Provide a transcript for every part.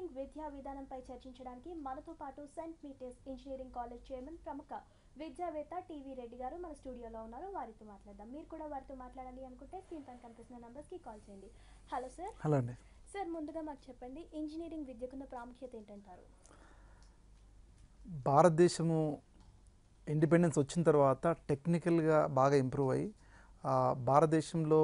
Engineering విద్యా విధానంపై చర్చించడానికి మనతో పాటు Saint Peters engineering college chairman ప్రముఖ విద్యావేత్త T.V.Reddy గారు మన స్టూడియోలో ఉన్నారు. వారితో మాట్లాడదాం. మీరు కూడా వారితో మాట్లాడాలి అనుకుంటే స్క్రీన్ పైన కనిపిస్తున్న నంబర్స్కి కాల్ చేయండి. Hello sir. హలో అండి. సార్, ముందుగా మాకు చెప్పండి, ఇంజనీరింగ్ విద్యకున్న ప్రాముఖ్యత ఏంటంటారు? భారతదేశము ఇండిపెండెన్స్ వచ్చిన తర్వాత టెక్నికల్గా బాగా ఇంప్రూవ్ అయ్యి భారతదేశంలో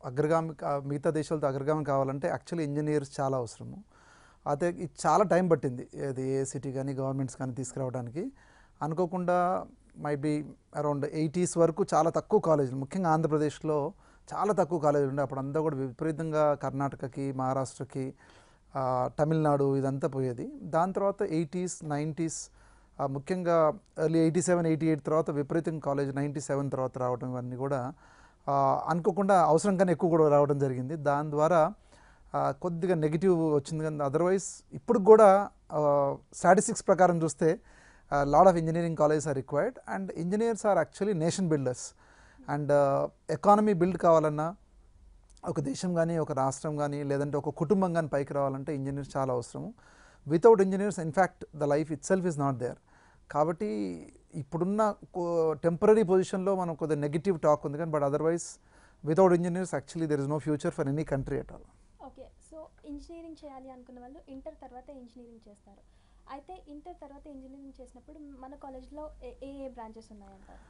మిగతా దేశాలతో అగ్రగామి కావాలంటే యాక్చువల్లీ ఇంజనీర్స్ చాలా అవసరము. అయితే ఇది చాలా టైం పట్టింది, అది ఏఐసిటీ కానీ గవర్నమెంట్స్ కానీ తీసుకురావడానికి. అనుకోకుండా మైట్ బి అరౌండ్ 80s వరకు చాలా తక్కువ కాలేజీలు, ముఖ్యంగా ఆంధ్రప్రదేశ్లో చాలా తక్కువ కాలేజీలు ఉండే. అప్పుడు అంతా కూడా విపరీతంగా కర్ణాటకకి, మహారాష్ట్రకి, తమిళనాడు ఇదంతా పోయేది. దాని తర్వాత 80s 90s, ముఖ్యంగా ఎర్లీ 87 88 తర్వాత విపరీతంగా కాలేజ్ 97 తర్వాత రావడం, ఇవన్నీ కూడా అనుకోకుండా అవసరం కన్నా ఎక్కువ కూడా రావడం జరిగింది. దాని ద్వారా కొద్దిగా నెగిటివ్ వచ్చింది. కానీ అదర్వైజ్ ఇప్పుడు కూడా స్టాటిస్టిక్స్ ప్రకారం చూస్తే lot of engineering colleges are required and engineers are actually nation builders. And economy build కావాలన్నా, ఒక దేశం కానీ ఒక రాష్ట్రం కానీ లేదంటే ఒక కుటుంబం కానీ పైకి రావాలంటే ఇంజనీర్స్ చాలా అవసరము. Without engineers in fact the life itself is not there. కాబట్టి ఇప్పుడున్న టెంపరీ పొజిషన్లో మనం కొద్దిగా నెగిటివ్ టాక్ ఉంది కానీ, but otherwise without engineers actually there is no future for any country at all. Okay, so engineering చేయాలి అనుకున్న వాళ్ళు ఇంటర్ తర్వాత ఇంజనీరింగ్ చేస్తారు. అయితే ఇంటర్ తర్వాత ఇంజనీరింగ్ చేసినప్పుడు మన కాలేజ్లో ఏ బ్రాంచెస్ ఉన్నాయంటారు?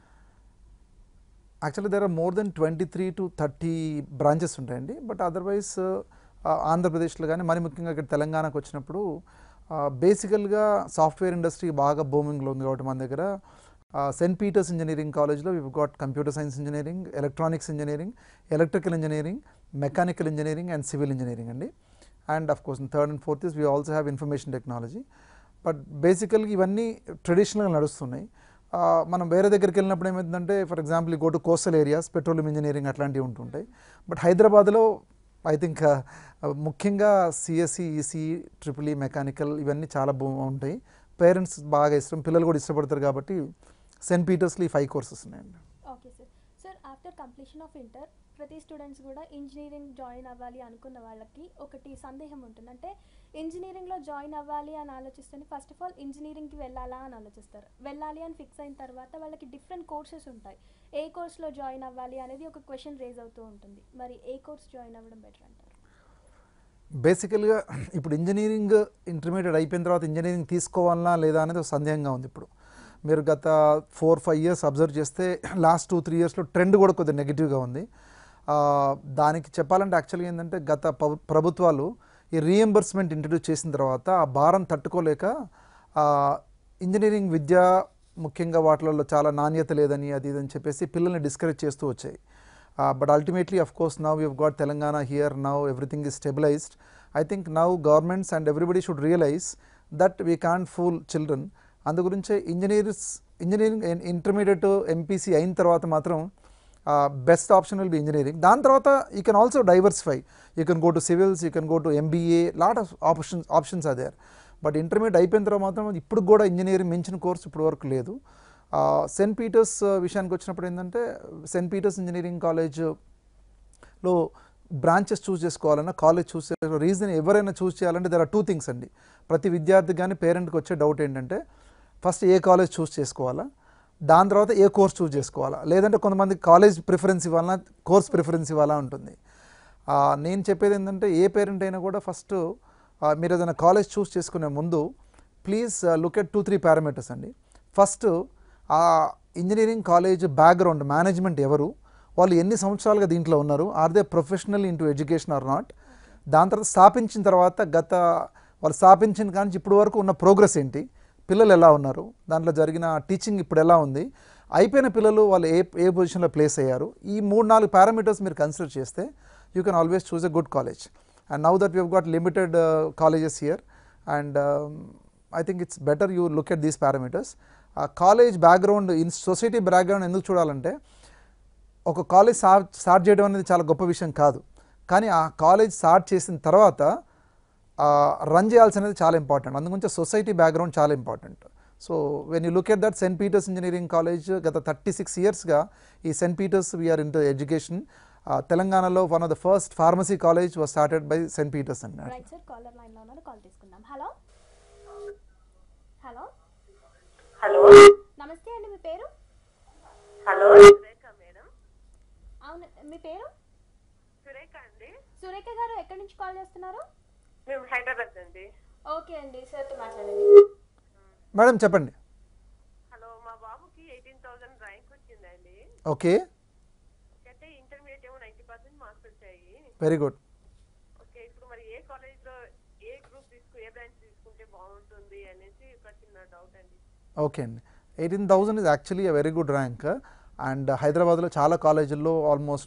Actually there are more than 23 to 30 branches ఉంటాయండి. బట్ అదర్వైజ్ ఆంధ్రప్రదేశ్లో కానీ, మరి ముఖ్యంగా ఇక్కడ తెలంగాణకు వచ్చినప్పుడు బేసికల్గా సాఫ్ట్వేర్ ఇండస్ట్రీ బాగా బూమింగ్లో ఉంది. కాబట్టి మన దగ్గర సెయింట్ పీటర్స్ ఇంజనీరింగ్ కాలేజ్లో we got computer science engineering, electronics engineering, electrical engineering, mechanical engineering and civil engineering అండి. And of course third and fourth is we also have information technology. But బేసికల్గా ఇవన్నీ ట్రెడిషనల్గా నడుస్తున్నాయి. మనం వేరే దగ్గరికి వెళ్ళినప్పుడు ఏమవుతుందంటే, for example go to coastal areas, petroleum engineering అట్లాంటివి ఉంటుంటాయి. బట్ హైదరాబాద్లో ఐ థింక్ ముఖ్యంగా సిఎస్సి, ఈసీ, ట్రిపుల్ మెకానికల్ ఇవన్నీ చాలా ఉంటాయి. పేరెంట్స్ బాగా ఇష్టం, పిల్లలు కూడా ఇష్టపడతారు. కాబట్టి సెయింట్ పీటర్స్లో ఈ 5 కోర్సెస్ ఉన్నాయండి. Okay sir. Sir, after completion of inter ప్రతి స్టూడెంట్స్ కూడా ఇంజనీరింగ్ జాయిన్ అవ్వాలి అనుకున్న వాళ్ళకి ఒకటి సందేహం ఉంటుంది. అంటే ఇంజనీరింగ్లో జాయిన్ అవ్వాలి అని ఆలోచిస్తే ఫస్ట్ ఆఫ్ ఆల్ ఇంజనీరింగ్కి వెళ్ళాలా అని ఆలోచిస్తారు. వెళ్ళాలి అని ఫిక్స్ అయిన తర్వాత వాళ్ళకి డిఫరెంట్ కోర్సెస్ ఉంటాయి. ఏ కోర్స్లో జాయిన్ అవ్వాలి అనేది ఒక క్వశ్చన్ రేజ్ అవుతూ ఉంటుంది. మరి ఏ కోర్స్ జాయిన్ అవ్వడం బెటర్ అంటారు? బేసికల్గా ఇప్పుడు ఇంజనీరింగ్ ఇంటర్మీడియట్ అయిపోయిన తర్వాత ఇంజనీరింగ్ తీసుకోవాలా లేదా అనేది ఒక సందేహంగా ఉంది. ఇప్పుడు మీరు గత 4-5 years అబ్జర్వ్ చేస్తే లాస్ట్ 2-3 yearsలో ట్రెండ్ కూడా కొద్దిగా నెగిటివ్గా ఉంది. దానికి చెప్పాలంటే యాక్చువల్గా ఏంటంటే, గత ప్రభుత్వాలు ఈ రీఎంబర్స్మెంట్ ఇంట్రడ్యూస్ చేసిన తర్వాత ఆ భారం తట్టుకోలేక ఇంజనీరింగ్ విద్య ముఖ్యంగా వాటిలలో చాలా నాణ్యత లేదని అది ఇదని చెప్పేసి పిల్లల్ని డిస్కరేజ్ చేస్తూ వచ్చాయి. But ultimately of course now we have got Telangana here, now everything is stabilized. I think now governments and everybody should realise that we can't fool children. అందు గురించే ఇంజనీరింగ్ ఇంటర్మీడియట్ ఎంపీసీ అయిన తర్వాత మాత్రం best option will be engineering. దాని తర్వాత you can also diversify, you can go to civils, you can go to MBA, lot of options are there. But intermediate అయిపోయిన తర్వాత మాత్రం ఇప్పుడు కూడా ఇంజనీరింగ్ మించిన కోర్స్ ఇప్పుడు వరకు లేదు. సెయింట్ పీటర్స్ విషయానికి వచ్చినప్పుడు ఏంటంటే, సెయింట్ పీటర్స్ ఇంజనీరింగ్ కాలేజ్లో బ్రాంచెస్ చూస్ చేసుకోవాలన్నా, కాలేజ్ చూస్ చేసుకో రీజన్ ఎవరైనా చూస్ చేయాలంటే దెర్ ఆర్ 2 things అండి. ప్రతి విద్యార్థి కానీ పేరెంట్కి వచ్చే డౌట్ ఏంటంటే, ఫస్ట్ ఏ కాలేజ్ చూస్ చేసుకోవాలా, దాని తర్వాత ఏ కోర్స్ చూస్ చేసుకోవాలా, లేదంటే కొంతమంది కాలేజ్ ప్రిఫరెన్స్ ఇవ్వాలన్నా, కోర్స్ ప్రిఫరెన్స్ ఇవ్వాలా ఉంటుంది. నేను చెప్పేది ఏంటంటే, ఏ పేరెంట్ అయినా కూడా ఫస్ట్ మీరు ఏదైనా కాలేజ్ చూస్ చేసుకునే ముందు ప్లీజ్ లుక్ ఎట్ 2-3 పారామీటర్స్ అండి. ఫస్ట్ ఆ ఇంజనీరింగ్ కాలేజ్ బ్యాక్గ్రౌండ్, మేనేజ్మెంట్ ఎవరు, వాళ్ళు ఎన్ని సంవత్సరాలుగా దీంట్లో ఉన్నారు, are they professional into education or not. దాని తర్వాత స్థాపించిన తర్వాత వాళ్ళు స్థాపించిన కానీ ఇప్పటి వరకు ఉన్న ప్రోగ్రెస్ ఏంటి, పిల్లలు ఎలా ఉన్నారు, దాంట్లో జరిగిన టీచింగ్ ఇప్పుడు ఎలా ఉంది, అయిపోయిన పిల్లలు వాళ్ళు ఏ పొజిషన్లో ప్లేస్ అయ్యారు. ఈ 3-4 పారామీటర్స్ మీరు కన్సిడర్ చేస్తే you can always choose a good college. And now that we have got limited colleges here and I think it's better you look at these parameters. College background, society background ఎందుకు చూడాలంటే, ఒక college start చేయడం అనేది చాలా గొప్ప విషయం కాదు, కానీ ఆ కాలేజ్ స్టార్ట్ చేసిన తర్వాత రన్ చేయాల్సినది చాలా ఇంపార్టెంట్. అందుగురించి సొసైటీ బ్యాక్గ్రౌండ్ చాలా important. So when you look at that Saint Peters engineering college, గత 36 yearsగా ఈ Saint Peters we are into education. తెలంగాణలో one of the first pharmacy college was started by Saint Peters అండి. Right sir, caller line లో ఉన్నారు, call తీసుకుందాం. Hello hello hello, నమస్తే అండి, మీ పేరు? Hello Surekha madam. అవును, మీ పేరు? సురేఖ అండి. సురేఖ గారు ఎక్కడి నుంచి కాల్ చేస్తున్నారు? మేము హైదరాబాద్ అండి. ఓకే అండి, సార్తో మాట్లాడండి. మేడం చెప్పండి. హలో, మా బాబుకి 18,000 ర్యాంక్ వచ్చిందండి. ఓకే, అంటే ఇంటర్మీడియట్ ఏమో 90% మార్క్స్ వచ్చాయి. Very good. ఓకే, ఇప్పుడు మరి ఏ కాలేజ్లో ఏ గ్రూప్ ఏ బ్రాంచ్ తీసుకుంటే బాగుంటుంది అనేసి ఒక చిన్న డౌట్ అండి. ఓకే అండి, 18,000 is actually a very good rank. And హైదరాబాద్లో చాలా కాలేజీల్లో ఆల్మోస్ట్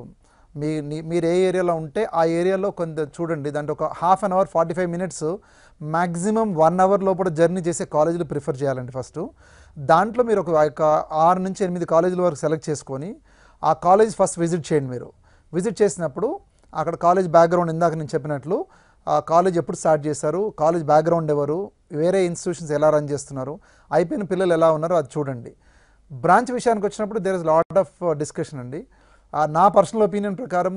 మీరు ఏ ఏరియాలో ఉంటే ఆ ఏరియాలో కొంత చూడండి, దాంట్లో ఒక half an hour 45 minutes maximum 1 hour లోపల జర్నీ చేసే కాలేజీలు ప్రిఫర్ చేయాలండి. ఫస్ట్ దాంట్లో మీరు ఒక 6 నుంచి 8 కాలేజీల వరకు సెలెక్ట్ చేసుకొని ఆ కాలేజ్ ఫస్ట్ విజిట్ చేయండి. మీరు విజిట్ చేసినప్పుడు అక్కడ కాలేజ్ బ్యాక్గ్రౌండ్, ఇందాక నేను చెప్పినట్లు ఆ కాలేజ్ ఎప్పుడు స్టార్ట్ చేశారు, కాలేజ్ బ్యాక్గ్రౌండ్ ఎవరు, వేరే ఇన్స్టిట్యూషన్స్ ఎలా రన్ చేస్తున్నారు, అయిపోయిన పిల్లలు ఎలా ఉన్నారో అది చూడండి. బ్రాంచ్ విషయానికి వచ్చినప్పుడు there is lot of discussion అండి. నా పర్సనల్ ఒపీనియన్ ప్రకారము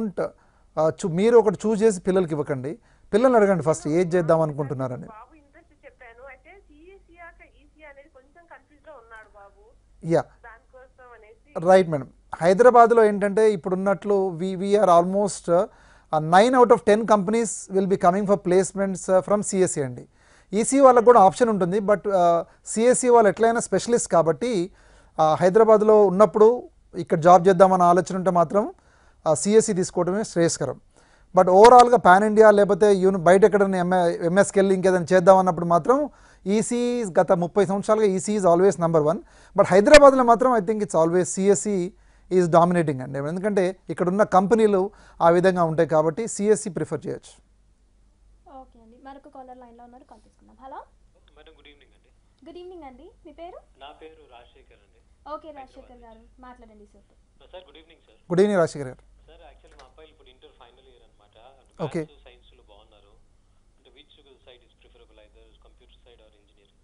మీరు ఒకటి చూస్ చేసి పిల్లలకి ఇవ్వకండి. పిల్లల్ని అడగండి ఫస్ట్ ఏది చేద్దాం అనుకుంటున్నారని. బాబు ఇంట్రెస్ట్ చెప్పాను, అయితే సిఎస్సి ఈసీ అనేది కొంచెం కన్ఫ్యూజ్ లో ఉన్నాడు బాబు. యా, దానికోసం అనేసి. Right madam. హైదరాబాద్లో ఏంటంటే ఇప్పుడున్నట్లు we are almost 9 out of 10 companies will be coming for placements from CSC అండి. ఈసీ వాళ్ళకు కూడా ఆప్షన్ ఉంటుంది, బట్ సిఎస్సి వాళ్ళు ఎట్లయినా స్పెషలిస్ట్ కాబట్టి హైదరాబాద్లో ఉన్నప్పుడు ఇక్కడ జాబ్ చేద్దామన్న ఆలోచన ఉంటే మాత్రం సిఎస్సి తీసుకోవడమే శ్రేయస్కరం. బట్ ఓవరాల్గా పాన్ ఇండియా లేకపోతే బయట ఎక్కడైనా ఎంఎస్కి వెళ్ళి ఇంకేదైనా చేద్దామన్నప్పుడు మాత్రం ఈసీ గత 30 సంవత్సరాలుగా EC is always number 1. But హైదరాబాద్లో మాత్రం I think it's always CSC is dominating అండి. ఎందుకంటే ఇక్కడ ఉన్న కంపెనీలు ఆ విధంగా ఉంటాయి కాబట్టి సిఎస్సి ప్రిఫర్ చేయొచ్చు. ఓకే అండి, మరొక కాలర్ లైన్లో ఉన్నారు, కాల్ తీసుకుందాం. హలో మేడం, గుడ్ ఈవినింగ్ అండి. గుడ్ ఈవినింగ్ అండి, మీ పేరు? నా పేరు రాజశేఖర్ అండి. ఓకే రాజశేఖర్ గారు, మాట్లాడండి సార్తో. Sir good evening sir. Good evening Rajasekhar garu. Sir actually మా అబ్బాయిలు ఇప్పుడు ఇంటర్ ఫైనల్ ఇయర్ అనమాట. ఓకే, సైన్స్లో బాగున్నారు. అంటే which side is preferable, either computer side or engineering?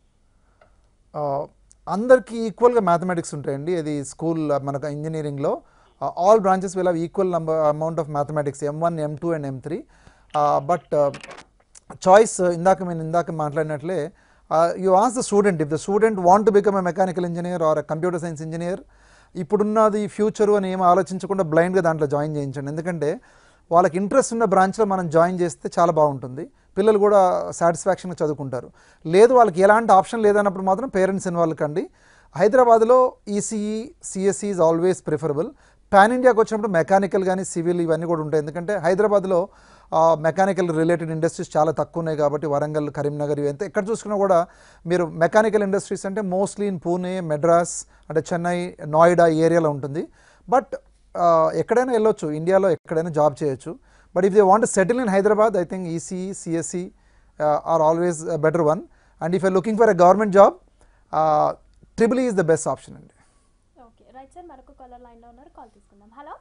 అందరికీ ఈక్వల్గా మ్యాథమెటిక్స్ ఉంటాయండి. ఇది స్కూల్ మనకు ఇంజనీరింగ్లో all branches will have equal amount of mathematics, M1, M2 and M3. But choice ఇందాక మాట్లాడినట్లే you as the student, if the student want to become a mechanical engineer or computer science engineer, ఇప్పుడున్నది future అని ఏం ఆలోచించకుండా బ్లైండ్గా దాంట్లో join చేయించండి. ఎందుకంటే వాళ్ళకి ఇంట్రెస్ట్ ఉన్న బ్రాంచ్లో మనం జాయిన్ చేస్తే చాలా బాగుంటుంది, పిల్లలు కూడా సాటిస్ఫాక్షన్గా చదువుకుంటారు. లేదు వాళ్ళకి ఎలాంటి ఆప్షన్ లేదన్నప్పుడు మాత్రం పేరెంట్స్ ఇన్వాల్వ్ కండి. హైదరాబాద్లో ECE CSC is always preferable. Pan ఇండియాకి వచ్చినప్పుడు మెకానికల్ కానీ సివిల్ ఇవన్నీ కూడా ఉంటాయి. ఎందుకంటే హైదరాబాద్లో మెకానికల్ రిలేటెడ్ ఇండస్ట్రీస్ చాలా తక్కువ ఉన్నాయి కాబట్టి వరంగల్, కరీంనగర్ ఇవి ఎక్కడ చూసుకున్నా కూడా మీరు మెకానికల్ ఇండస్ట్రీస్ అంటే మోస్ట్లీ ఇన్ పూణే, మెడ్రాస్, అంటే చెన్నై, నోయిడా ఈ ఏరియాలో ఉంటుంది. బట్ ఎక్కడైనా వెళ్ళొచ్చు, ఇండియాలో ఎక్కడైనా జాబ్ చేయొచ్చు. But if they want settle in Hyderabad, I think EC, CSC are always better one. And if you looking for a government job, triple is the best option అండి. ఓకే రైట్ సార్, మరొక caller లైన్లో ఉన్నారు, call తీసుకుందాం. Hello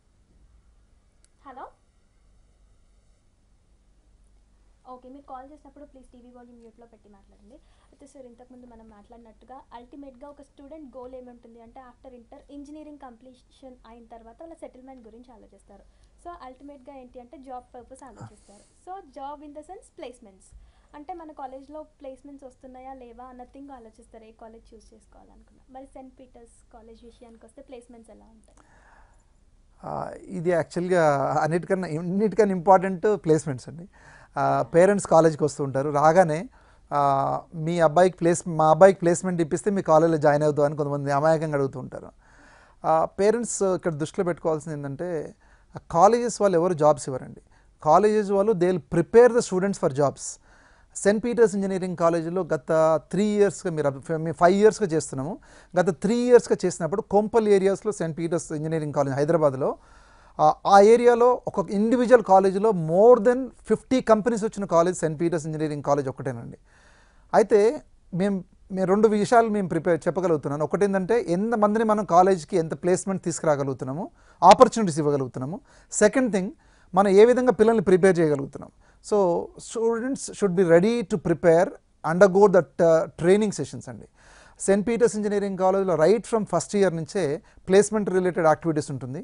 hello okay, మీరు call చేసినప్పుడు please TV volume మ్యూట్లో పెట్టి మాట్లాడండి. అయితే సార్, ఇంతకుముందు మనం మాట్లాడినట్టుగా అల్టిమేట్గా ఒక స్టూడెంట్ గోల్ ఏముంటుంది అంటే ఆఫ్టర్ ఇంజనీరింగ్ కంప్లీషన్ అయిన తర్వాత వాళ్ళ సెటిల్మెంట్ గురించి ఆలోచిస్తారు. సో అల్టిమేట్గా ఏంటి అంటే జాబ్ పర్పస్ ఆలోచిస్తారు. So job in the sense placements, అంటే మన కాలేజ్లో ప్లేస్మెంట్స్ వస్తున్నాయా లేవా అన్న థింగ్ ఆలోచిస్తారు, ఏ కాలేజ్ చూస్ చేసుకోవాలనుకున్నా. మరి సెయింట్ పీటర్స్ కాలేజ్ విషయానికి వస్తే ప్లేస్మెంట్స్ ఎలా ఉంటాయి? ఇది యాక్చువల్గా అన్నిటికన్నా ఇంపార్టెంట్ ప్లేస్మెంట్స్ అండి. పేరెంట్స్ కాలేజ్కి వస్తూ ఉంటారు, రాగానే మా అబ్బాయికి ప్లేస్మెంట్ ఇప్పిస్తే మీ కాలేజ్లో జాయిన్ అవుతాం అని కొంతమంది అమాయకంగా అడుగుతూ ఉంటారు. పేరెంట్స్ ఇక్కడ దృష్టిలో పెట్టుకోవాల్సింది ఏంటంటే కాలేజెస్ వాళ్ళు ఎవరు జాబ్స్ ఇవ్వరండి. కాలేజెస్ వాళ్ళు they will prepare the students for jobs. Saint Peters engineering కాలేజీలో గత 3 ఇయర్స్గా మేము 5 ఇయర్స్గా చేస్తున్నాము. గత 3 ఇయర్స్గా చేసినప్పుడు కొంపల్ ఏరియాస్లో సెయింట్ పీటర్స్ ఇంజనీరింగ్ కాలేజ్ హైదరాబాద్లో ఆ ఏరియాలో ఒక ఇండివిజువల్ కాలేజీలో మోర్ దెన్ 50 కంపెనీస్ వచ్చిన college Saint Peters engineering college ఒకటేనండి. అయితే మేము 2 విషయాలు చెప్పగలుగుతున్నాను. ఒకటి ఏంటంటే ఎంతమందిని మనం కాలేజ్కి ఎంత ప్లేస్మెంట్ తీసుకురాగలుగుతున్నాము, ఆపర్చునిటీస్ ఇవ్వగలుగుతున్నాము. సెకండ్ థింగ్, మనం ఏ విధంగా పిల్లల్ని ప్రిపేర్ చేయగలుగుతున్నాం. So students should be ready to prepare, undergo that training sessions అండి. సెయింట్ పీటర్స్ ఇంజనీరింగ్ కాలేజ్లో రైట్ ఫ్రమ్ ఫస్ట్ ఇయర్ నుంచే ప్లేస్మెంట్ రిలేటెడ్ యాక్టివిటీస్ ఉంటుంది.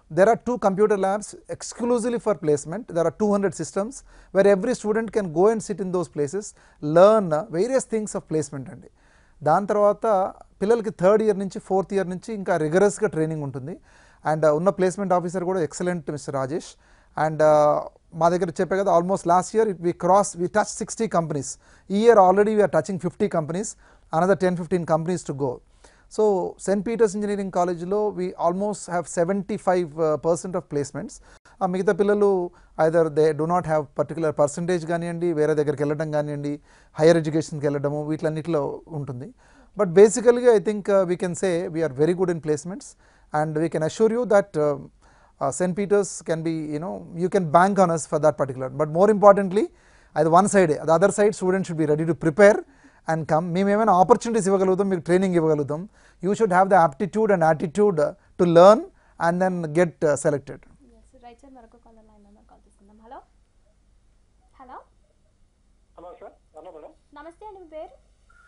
there are 2 computer labs exclusively for placement. There are 200 systems where every student can go and sit in those places, learn various things of placement అండి. దాని తర్వాత పిల్లలకి 3rd year నుంచి 4th year నుంచి ఇంకా రిగరస్గా training ఉంటుంది. అండ్ ఉన్న ప్లేస్మెంట్ ఆఫీసర్ కూడా ఎక్సలెంట్ మిస్టర్ రాజేష్. అండ్ మా దగ్గర చెప్పే కదా, almost last year we touched 60 companies. ఈ year already we're touching 50 companies, another 10-15 companies to go. So St. Peters Engineering College lo we almost have 75% of placements. మిగతా పిల్లలు either they do not have particular percentage కానివ్వండి, వేరే దగ్గరికి వెళ్ళడం కానివ్వండి, hire ఎడ్యుకేషన్కి వెళ్ళడము, వీటిలన్నిటిలో ఉంటుంది. బట్ బేసికల్గా I think we can say we're very good in placements and we can assure you that St. Peters can be, you can bank on us for that particular. But more importantly, అది one side, the other side students should be ready to prepare and come. మేము ఏమైనా opportunities ఇవ్వగలుగుతాం, మీకు training ఇవ్వగలుగుతాం. You should have the aptitude and attitude to learn and then get selected. Right sir, మరొక caller line number call తీసుకుందాం. Hello hello hello sir. Hello madam. నమస్తే అండి, మీ పేరు?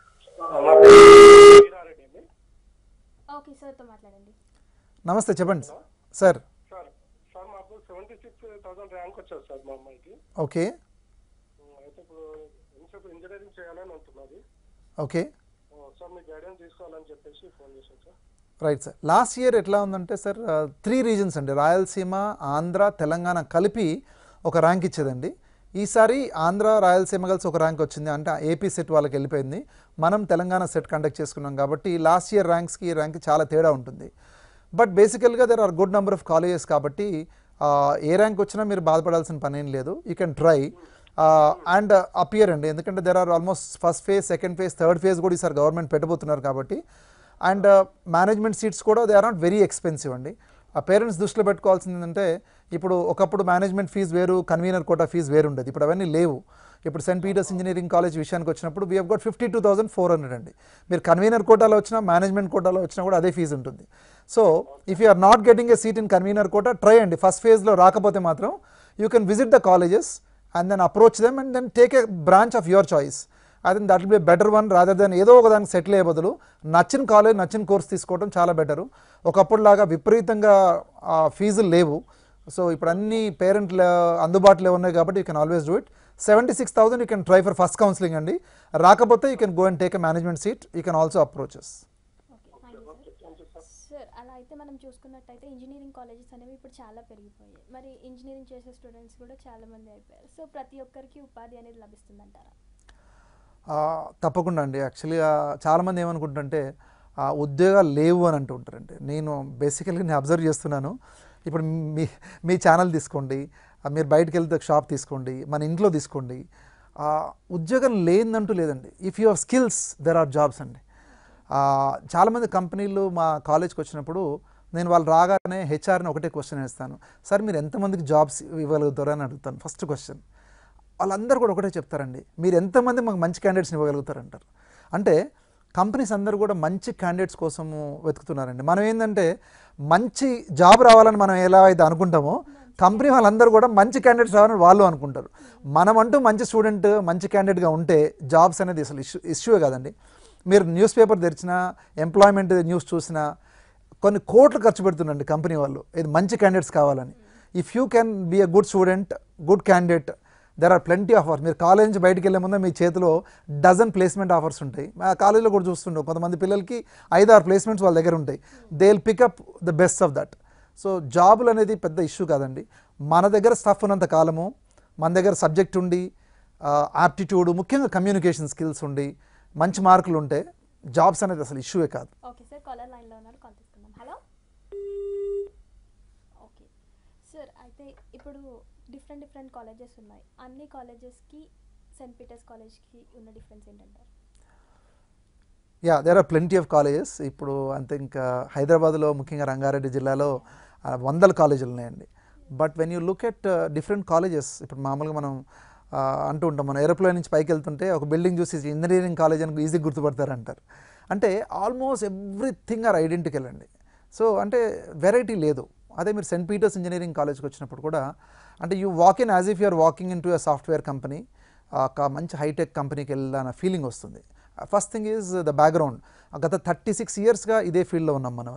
ఓకే సార్తో మాట్లాడండి. నమస్తే, చెప్పండి సార్. సార్ మాకు 76,000 ర్యాంక్ వచ్చారు సార్ మా అమ్మాయికి. ఓకే. అయితే ఇప్పుడు ఇంజనీరింగ్ చేయాలని అంటున్నది. ఓకే సార్ మీ గైడెన్స్ తీసుకోవాలని చెప్పేసి ఫోన్ చేశాను sir. Right sir. Last year ఎట్లా ఉందంటే సార్ 3 రీజన్స్ అండి, రాయలసీమ, ఆంధ్ర, తెలంగాణ కలిపి ఒక ర్యాంక్ ఇచ్చేదండి. ఈసారి ఆంధ్ర, రాయలసీమ కలిసి ఒక ర్యాంక్ వచ్చింది, అంటే ఏపీ సెట్ వాళ్ళకి వెళ్ళిపోయింది. మనం తెలంగాణ సెట్ కండక్ట్ చేసుకున్నాం కాబట్టి లాస్ట్ ఇయర్ ర్యాంక్స్కి ఈ ర్యాంక్కి చాలా తేడా ఉంటుంది. బట్ బేసికల్గా there are good number of colleges కాబట్టి ఏ ర్యాంక్ వచ్చినా మీరు బాధపడాల్సిన పని ఏం లేదు. You can try and appear అండి, ఎందుకంటే there are almost first phase, second phase, third phase కూడా ఈసారి గవర్నమెంట్ పెట్టబోతున్నారు కాబట్టి. అండ్ మేనేజ్మెంట్ సీట్స్ కూడా they are not very expensive అండి. ఆ పేరెంట్స్ దృష్టిలో పెట్టుకోవాల్సింది ఏంటంటే, ఇప్పుడు ఒకప్పుడు మేనేజ్మెంట్ ఫీజు వేరు, కన్వీనర్ కోటా ఫీజు వేరు ఉండేది, ఇప్పుడు అవన్నీ లేవు. ఇప్పుడు సెయింట్ పీటర్స్ ఇంజనీరింగ్ కాలేజ్ విషయానికి వచ్చినప్పుడు వీ హెవ్ గట్ 52,400 అండి. మీరు కన్వీనర్ కోటాలో వచ్చినా, మేనేజ్మెంట్ కోటాలో వచ్చినా కూడా అదే ఫీజు ఉంటుంది. So if you are not getting a seat in convener quota, try అండి. ఫస్ట్ ఫేజ్లో రాకపోతే మాత్రం you can visit the colleges and then approach them and then take a branch of your choice. I think that will be a better one rather than ఏదో ఒక దానికి settle అయ్యే బదులు నచ్చిన కాలేజ్, నచ్చిన కోర్స్ తీసుకోవడం చాలా బెటరు. ఒకప్పుడులాగా విపరీతంగా ఫీజులు లేవు. సో ఇప్పుడు అన్ని పేరెంట్ల అందుబాటులో ఉన్నాయి కాబట్టి you can always do it. 76,000 you can try for first counselling అండి. రాకపోతే you can go and take a management seat. You can also approaches. Sir, అలా అయితే మనం చూసుకున్నట్టయితే ఇంజనీరింగ్ కాలేజెస్ అనేవి ఇప్పుడు చాలా పెరిగిపోయాయి. మరి ఇంజనీరింగ్ చేసే స్టూడెంట్స్ కూడా చాలా మంది అయిపోయారు. సో ప్రతి ఒక్కరికి ఉపాధి అనేది లభిస్తుందంటారా? తప్పకుండా అండి. యాక్చువల్గా చాలామంది ఏమనుకుంటుంటే ఉద్యోగాలు లేవు అని అంటూ ఉంటారండి. నేను బేసికల్గా నేను అబ్జర్వ్ చేస్తున్నాను. ఇప్పుడు మీ ఛానల్ తీసుకోండి, మీరు బయటకు వెళ్తే షాప్ తీసుకోండి, మన ఇంట్లో తీసుకోండి, ఉద్యోగం లేదంటూ లేదండి. If you have skills there are jobs అండి. చాలామంది కంపెనీలు మా కాలేజ్కి వచ్చినప్పుడు నేను వాళ్ళు రాగానే హెచ్ఆర్ని ఒకటే క్వశ్చన్ వేస్తాను, సార్ మీరు ఎంతమందికి జాబ్స్ ఇవ్వగలుగుతారు అని అడుగుతాను. First question. వాళ్ళందరూ కూడా ఒకటే చెప్తారండి, మీరు ఎంతమంది మాకు మంచి క్యాండిడేట్స్ని ఇవ్వగలుగుతారు అంటారు. అంటే కంపెనీస్ అందరూ కూడా మంచి క్యాండిడేట్స్ కోసము వెతుకుతున్నారండి. మనం ఏంటంటే మంచి జాబ్ రావాలని మనం ఎలా అయితే అనుకుంటామో, కంపెనీ వాళ్ళందరూ కూడా మంచి క్యాండిడేట్స్ రావాలని వాళ్ళు అనుకుంటారు. మనమంటూ మంచి స్టూడెంట్, మంచి క్యాండిడేట్గా ఉంటే జాబ్స్ అనేది అసలు ఇష్యూయే కాదండి. మీరు న్యూస్ పేపర్ తెరిచినా, ఎంప్లాయ్మెంట్ న్యూస్ చూసినా కొన్ని కోట్లు ఖర్చు పెడుతుండండి కంపెనీ వాళ్ళు, ఇది మంచి క్యాండిడేట్స్ కావాలని. If you can be a good student, good candidate, there are plenty offers. మీరు కాలేజ్ నుంచి బయటికి వెళ్ళే ముందే మీ చేతిలో డజన్ ప్లేస్మెంట్ ఆఫర్స్ ఉంటాయి. మా కాలేజీలో కూడా చూస్తుంటాం, కొంతమంది పిల్లలకి 5-6 ప్లేస్మెంట్స్ వాళ్ళ దగ్గర ఉంటాయి. They will pick up the best of that. So జాబులు అనేది పెద్ద ఇష్యూ కాదండి. మన దగ్గర స్టఫ్ ఉన్నంత కాలము, మన దగ్గర సబ్జెక్ట్ ఉండి, యాప్టిట్యూడ్, ముఖ్యంగా కమ్యూనికేషన్ స్కిల్స్ ఉండి, మంచి మార్కులు ఉంటే జాబ్స్ అనేది అసలు ఇష్యూయే కాదు. ఓకే సార్, కాలర్ లైన్లో ఉన్నారు, కాల్ తీసుకుందాం. హలో. ఓకే సార్, అయితే ఇప్పుడు డిఫరెంట్ కాలేజెస్ ఉన్నాయి. అన్ని కాలేజెస్కి సెయింట్ పీటర్స్ కాలేజ్కి ఉన్న డిఫరెన్స్ ఏంటంటారు? Yeah, there are plenty of colleges. ఇప్పుడు అంతే, ఇంకా హైదరాబాద్లో ముఖ్యంగా రంగారెడ్డి జిల్లాలో 100 కాలేజీలు ఉన్నాయండి. But when you look at different colleges, ఇప్పుడు మామూలుగా మనం అంటూ ఉంటాం, మనం ఏరోప్లేన్ నుంచి పైకి వెళ్తుంటే ఒక బిల్డింగ్ చూసి ఇంజనీరింగ్ కాలేజ్ అని ఈజీగా గుర్తుపడతారంటారు. అంటే ఆల్మోస్ట్ ఎవ్రీథింగ్ ఆర్ ఐడెంటికల్ అండి. సో అంటే వెరైటీ లేదు. అదే మీరు సెయింట్ పీటర్స్ ఇంజనీరింగ్ కాలేజ్కి వచ్చినప్పుడు కూడా అంటే you walk in as if you're walking in to a software company, ఒక మంచి హైటెక్ కంపెనీకి వెళ్ళాలన్న ఫీలింగ్ వస్తుంది. First thing is the background. గత 36 ఇయర్స్గా ఇదే ఫీల్డ్లో ఉన్నాం మనం. అది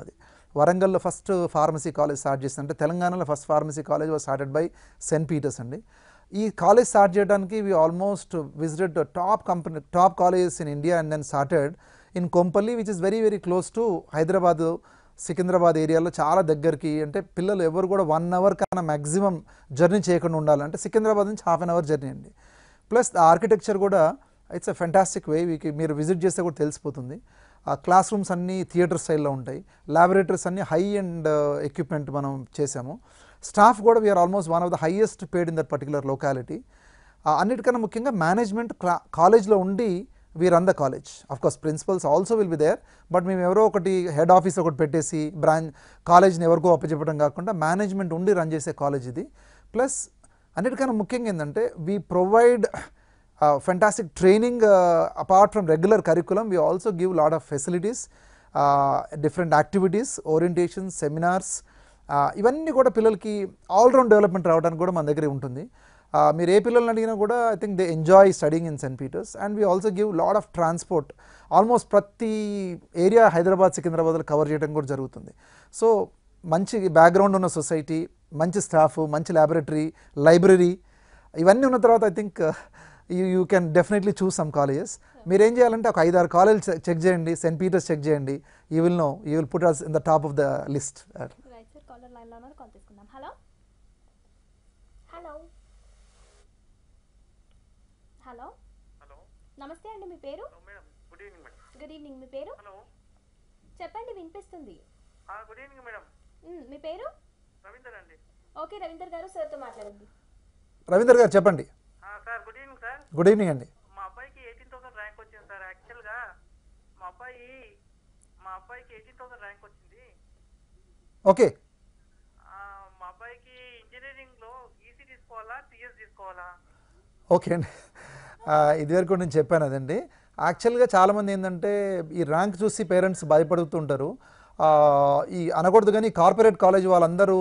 వరంగల్లో ఫస్ట్ ఫార్మసీ కాలేజ్ స్టార్ట్ చేసింది. అంటే తెలంగాణలో first pharmacy college was started by Saint Peters అండి. ఈ కాలేజ్ స్టార్ట్ చేయడానికి we almost visited top colleges in India and then started in Kompally which is very very close to Hyderabad, Secunderabad ఏరియాలో చాలా దగ్గరికి. అంటే పిల్లలు ఎవరు కూడా 1 అవర్ కన్నా మ్యాక్సిమం జర్నీ చేయకుండా ఉండాలి. అంటే సికింద్రాబాద్ నుంచి ½ అన్ అవర్ జర్నీ అండి. ప్లస్ ఆర్కిటెక్చర్ కూడా ఇట్స్ అ ఫెంటాస్టిక్ వే. మీరు విజిట్ చేస్తే కూడా తెలిసిపోతుంది. ఆ క్లాస్ రూమ్స్ అన్నీ థియేటర్ స్టైల్లో ఉంటాయి. ల్యాబొరేటరీస్ అన్నీ హై అండ్ ఎక్విప్మెంట్ మనం చేసాము. స్టాఫ్ కూడా we're almost one of the highest paid in that particular locality. అన్నిటికన్నా ముఖ్యంగా మేనేజ్మెంట్ కాలేజ్లో ఉండి we run the college. Of course principals also will be there, but మేము ఎవరో ఒకటి హెడ్ ఆఫీస్ ఒకటి పెట్టేసి కాలేజ్ని ఎవరికో అప్పచెప్పడం కాకుండా మేనేజ్మెంట్ ఉండి రన్ చేసే కాలేజ్ ఇది. ప్లస్ అన్నిటికన్నా ముఖ్యంగా ఏంటంటే we provide fantastic training apart from regular curriculum. We also give lot of facilities, different activities, orientations, seminars. ఇవన్నీ కూడా పిల్లలకి ఆల్రౌండ్ డెవలప్మెంట్ రావడానికి కూడా మన దగ్గర ఉంటుంది. మీరు ఏ పిల్లల్ని అడిగినా కూడా I think they enjoy studying in Saint Peters. And we also give lot of transport. Almost ప్రతి ఏరియా హైదరాబాద్, సికింద్రాబాద్లో కవర్ చేయడం కూడా జరుగుతుంది. సో మంచి బ్యాక్గ్రౌండ్ ఉన్న సొసైటీ, మంచి స్టాఫ్, మంచి ల్యాబొరేటరీ, లైబ్రరీ ఇవన్నీ ఉన్న తర్వాత I think you can definitely choose some colleges. మీరు ఏం చేయాలంటే ఒక 5-6 కాలేజ్ చెక్ చేయండి, సెయింట్ పీటర్స్ చెక్ చేయండి. You will know, you will put us in the top of the list. Right sir, caller లైన్లో ఉన్నారు, కాల్ తీసుకుందాం. హలో హలో హలో హలో, నమస్తే అండి, మీ పేరు? Madam good evening madam. Good evening, మీ పేరు హలో, చెప్పండి, వినిపిస్తుంది. Good evening madam. మీ పేరు? రవీందర్ అండి. ఓకే రవీందర్ గారు, సార్తో మాట్లాడండి. రవీందర్ గారు చెప్పండి. Sir good evening sir. Good evening అండి. మా అబ్బాయికి 18,000 ర్యాంక్ వచ్చింది సార్. యాక్చువల్గా మా అబ్బాయికి 18,000 ర్యాంక్ వచ్చింది. ఓకే, మా అబ్బాయికి ఇంజనీరింగ్లో ఈసీ తీసుకోవాలా, సిఎస్ తీసుకోవాలా? ఓకే అండి. ఇదివరకు నేను చెప్పాను అదండి. యాక్చువల్గా చాలామంది ఏంటంటే ఈ ర్యాంక్ చూసి పేరెంట్స్ భయపడుతుంటారు. ఈ అనకూడదు కానీ కార్పొరేట్ కాలేజ్ వాళ్ళందరూ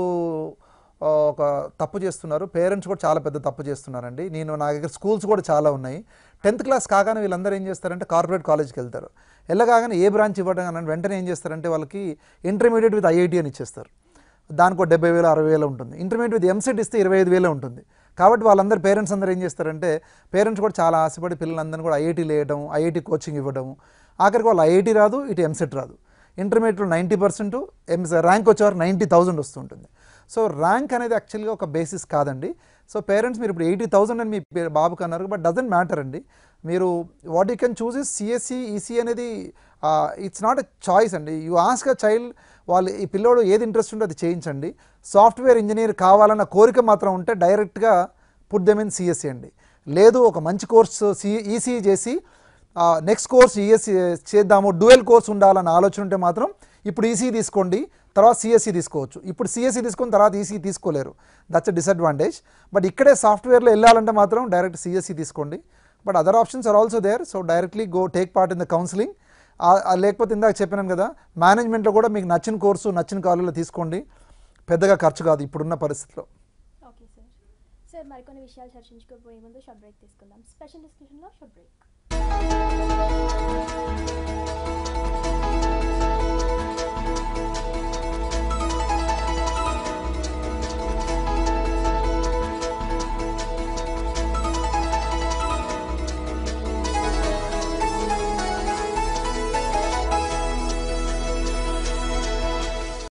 ఒక తప్పు చేస్తున్నారు. పేరెంట్స్ కూడా చాలా పెద్ద తప్పు చేస్తున్నారండి. నా దగ్గర స్కూల్స్ కూడా చాలా ఉన్నాయి. 10th క్లాస్ కాగానే వీళ్ళందరూ ఏం చేస్తారంటే కార్పొరేట్ కాలేజ్కి వెళ్తారు. వెళ్ళగానే ఏ బ్రాంచ్ ఇవ్వడం కానీ వెంటనే ఏం చేస్తారంటే వాళ్ళకి ఇంటర్మీడియట్ విత్ ఐఐటి అని ఇచ్చేస్తారు. దానికి 70,000 60,000 ఉంటుంది. ఇంటర్మీడియట్ విత్ ఎంసెట్ ఇస్తే 25,000 ఉంటుంది. కాబట్టి వాళ్ళందరూ పేరెంట్స్ అందరూ ఏం చేస్తారంటే పేరెంట్స్ కూడా చాలా ఆశపడి పిల్లలందరినీ కూడా ఐఐటీలు వేయడం, ఐఐటి కోచింగ్ ఇవ్వడం. ఆఖరికి వాళ్ళు ఐఐటి రాదు, ఇటు ఎంసెట్ రాదు. ఇంటర్మీడియట్లో 90%, ర్యాంక్ వచ్చేవారు 90,000 వస్తుంటుంది. సో ర్యాంక్ అనేది యాక్చువల్గా ఒక బేసిస్ కాదండి. సో పేరెంట్స్ మీరు ఇప్పుడు 80,000 అని మీ బాబుకి అన్నారు, బట్ డజంట్ మ్యాటర్ అండి. మీరు what you can choose is CSE, EC అనేది ఇట్స్ నాట్ ఎ చాయిస్ అండి. యూ ఆస్క్ అ చైల్డ్, వాళ్ళు ఈ పిల్లోడు ఏది ఇంట్రెస్ట్ ఉంటే అది చేయించండి. సాఫ్ట్వేర్ ఇంజనీర్ కావాలన్న కోరిక మాత్రం ఉంటే డైరెక్ట్గా పుట్ దెమ్ ఇన్ సిఎస్సి అండి. లేదు ఒక మంచి కోర్సు ఈసీ చేసి నెక్స్ట్ కోర్స్ ఈఎస్సి చేద్దాము, డ్యూయల్ కోర్స్ ఉండాలన్న ఆలోచన ఉంటే మాత్రం ఇప్పుడు ఈసీ తీసుకోండి, తర్వాత సిఎస్సి తీసుకోవచ్చు. ఇప్పుడు సిఎస్సి తీసుకుని తర్వాత ఈసీ తీసుకోలేరు. That's a disadvantage. బట్ ఇక్కడే సాఫ్ట్వేర్లో వెళ్ళాలంటే మాత్రం డైరెక్ట్ సిఎస్సి తీసుకోండి. But other options are also there. So directly go take part in the counselling. లేకపోతే ఇందాక చెప్పాను కదా, మేనేజ్మెంట్లో కూడా మీకు నచ్చిన కోర్సు నచ్చిన కాలేజీలో తీసుకోండి. పెద్దగా ఖర్చు కాదు ఇప్పుడున్న పరిస్థితిలో. Okay sir. సార్ మరికొన్ని విషయాలు చర్చించుకోబోయే ముందు షార్ట్ బ్రేక్ తీసుకుందాం. స్పెషల్ డిస్కషన్లో షార్ట్ బ్రేక్.